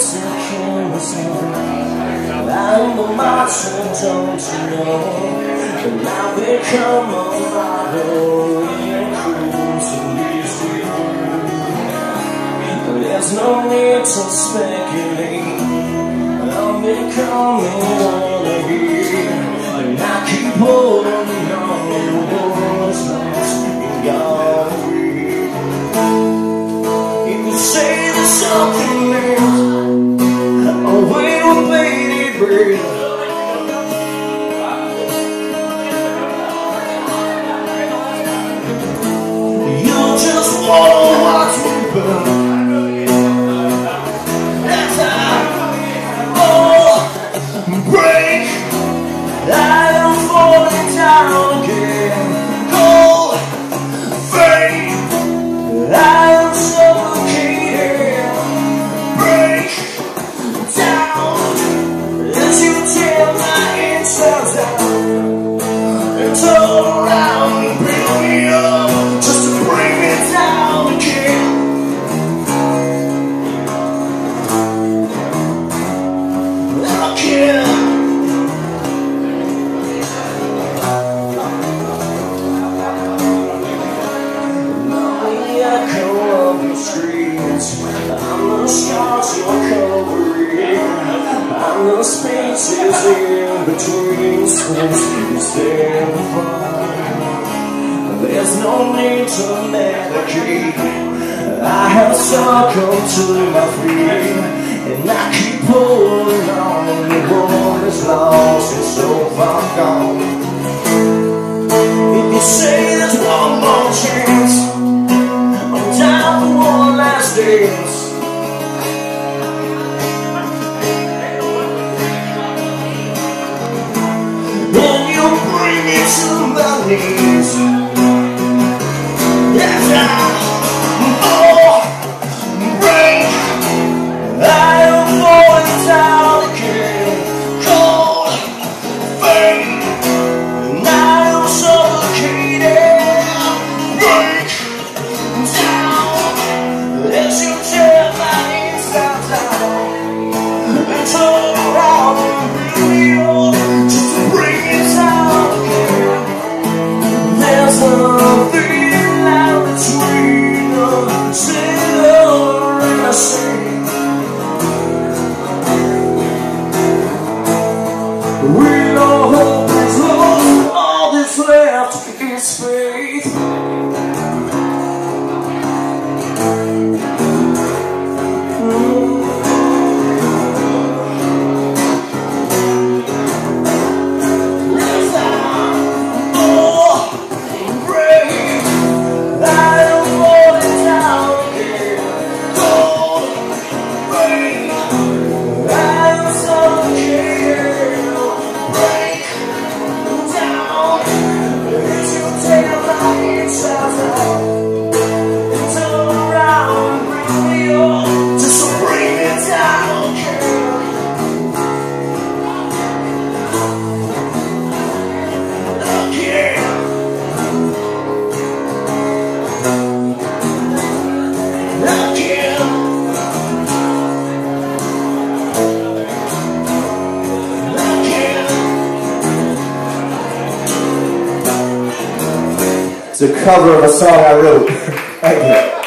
insecure myself. I'm the monster, don't you know? And I've become a model in cruising these streets. There's no need to speculate. I'm becoming one again, and I keep holding on to what's lost and gone away. If you say there's something else, I'll wait with bated breath. You just wanna watch me burn. Break, I am falling down again. Cold, fade, I am suffocating. Break down as you tear my insides out and turn around and build me up just to bring me down again. I can't. I'm the scars you're covering. I'm the spaces in between schools you stand for. There's no need to medicate. I have succumbed to my fear, and I keep holding on. The world is lost and so far gone. If you say there's one more chance, I'm down for one last dance. Then you bring me to my knees. Yes, I break. I am falling down again. Cold, fade, and I am suffocating. Break down as you tear my insides out and turn around and bring me up just to bring it down again. There's nothing out between the sinner and the saint. We know hope is lost, all that's left is faith. It's a cover of a song I wrote. Thank you.